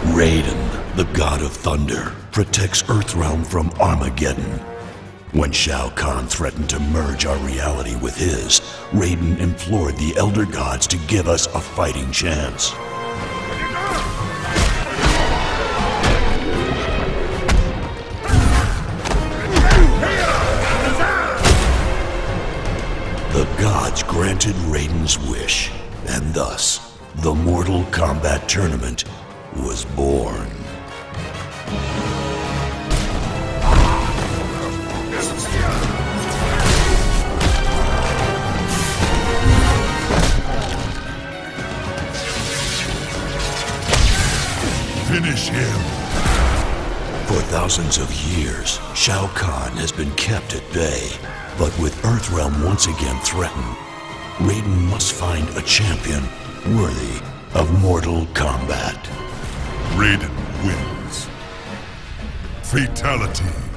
Raiden, the god of thunder, protects Earthrealm from Armageddon. When Shao Kahn threatened to merge our reality with his, Raiden implored the Elder Gods to give us a fighting chance. The gods granted Raiden's wish, and thus, the Mortal Kombat Tournament was born. Finish him! For thousands of years, Shao Kahn has been kept at bay. But with Earthrealm once again threatened, Raiden must find a champion worthy of Mortal Kombat. Raiden wins. Fatality.